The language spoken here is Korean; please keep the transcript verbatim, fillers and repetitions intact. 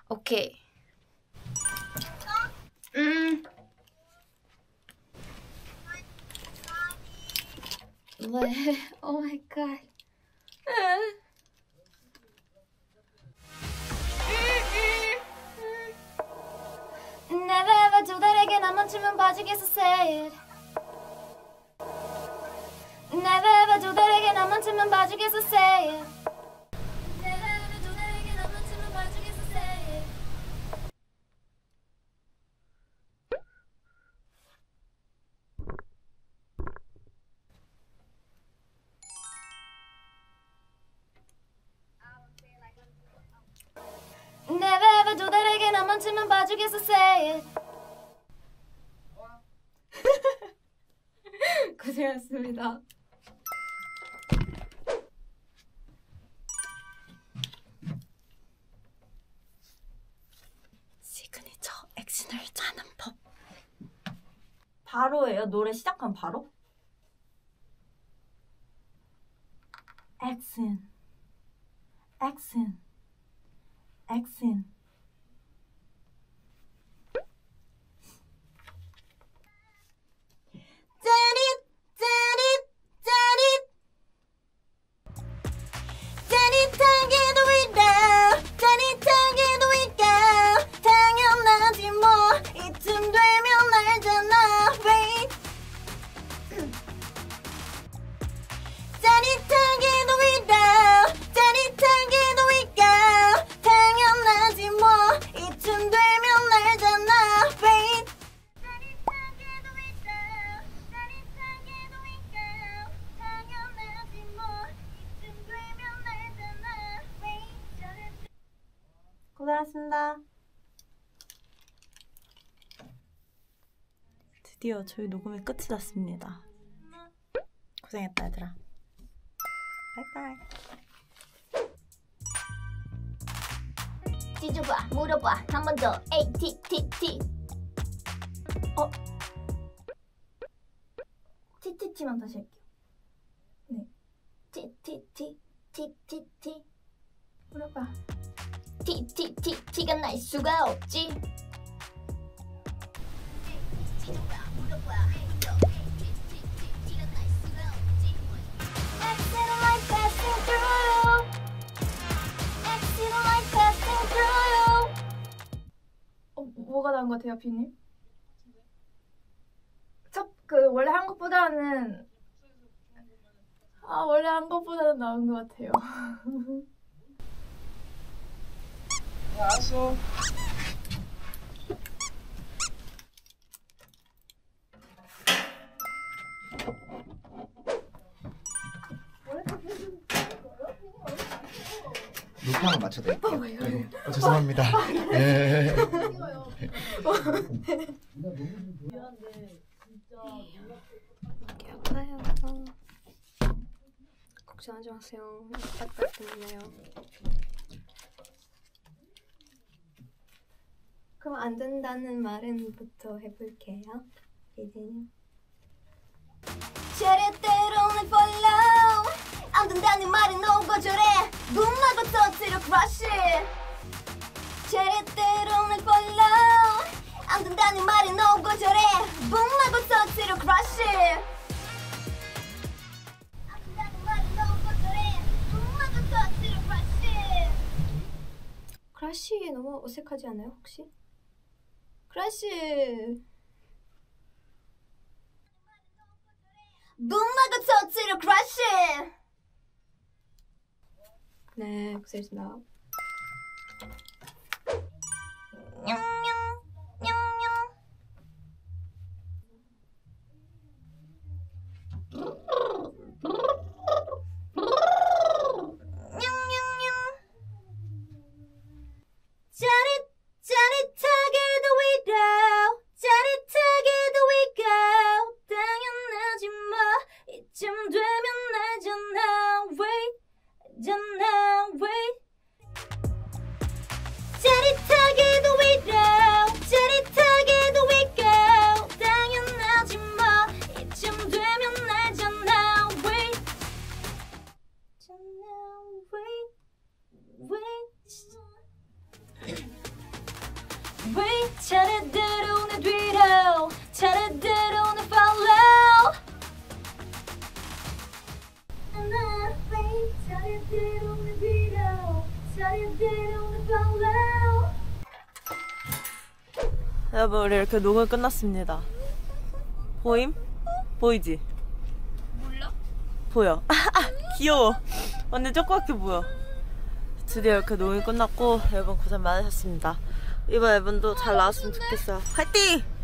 오케이. 음. 왜? 오 마이 갓. Never ever 두 달에게 나만 주면 봐주겠어 say it. Never ever 두 달에게 나만 주면 봐주겠어 say it. Never ever 두 달에게 나만 주면 봐주겠어 say it. Never ever 두 달에게 나만 주면 봐주겠어 say it. 고생하셨습니다. 시그니처 액션을 짜는 법. 바로예요? 노래 시작하면 바로? 액션 액션 액션 짜릿 짜릿 짜릿 짜릿하게도 있다 짜릿하게도 있다 당연하지 뭐 이쯤 되면 알잖아 wait 짜릿하게도 있다 짜릿하게도 있다 당연하지 뭐 이쯤 되면 알잖아 wait 짜릿하게도 있다 짜릿하게도 있다 당연하지 뭐 이쯤 되면 알잖아 wait 고생하셨습니다. 드디어 저희 녹음이 끝이 났습니다. 고생했다 얘들아. 바이바이. 찢어봐 물어봐 한 번 더 에이 티 티 티. 어? 티티티만 다시 할게요. 네. 티티티 티티티 물어봐. 티티티 티가 날 수가 없지. 찢어봐 물어봐 한 번 더 에이 티 티 티 티가 날 수가 없지. Accident like passing through. Accident like passing through. 어, 뭐가 나은 것 같아요, 비님? 첫, 그, 원래 한 것보다는 아, 원래 한 것보다는 나은 것 같아요. 알았어. 루팡을 맞춰도 돼요? 네. 어, 죄송합니다. 예. 이렇게 아파요. 걱정하지 마세요. 딱딱 때문에요. 그럼 안 된다는 말은부터 해볼게요. 이제는 제레대로는 follow. 안 된다는 말은 오고저래. 눈마고 터뜨려 crush it. 제레대로는 follow. 안 된다는 말은 오고저래. 눈마고 터뜨려 crush it. 안 된다는 말은 오고저래. 눈마고 터뜨려 crush it. crush 너무 어색하지 않아요 혹시? crush. 눈마고 터뜨려 crush it. 네, 고생했습니다. 냥냥 냥냥. 냥냥냥. 짜릿 짜릿하게도 we go. 짜릿하게도 we go. 당연하지 뭐 이쯤 되면 알잖아 wait 잖아 wait 왜 차례대로 내 뒤로 차례대로 내 follow 왜 차례대로 내 뒤로 차례대로 내 follow. 여러분 우리 이렇게 녹음 끝났습니다. 보임? 보이지? 몰라? 보여. 귀여워. 완전 조그맣게 보여. 드디어 이렇게 녹음이 끝났고 여러분 고생 많으셨습니다. 이번 앨범도 잘 나왔으면 좋겠어요. 화이팅!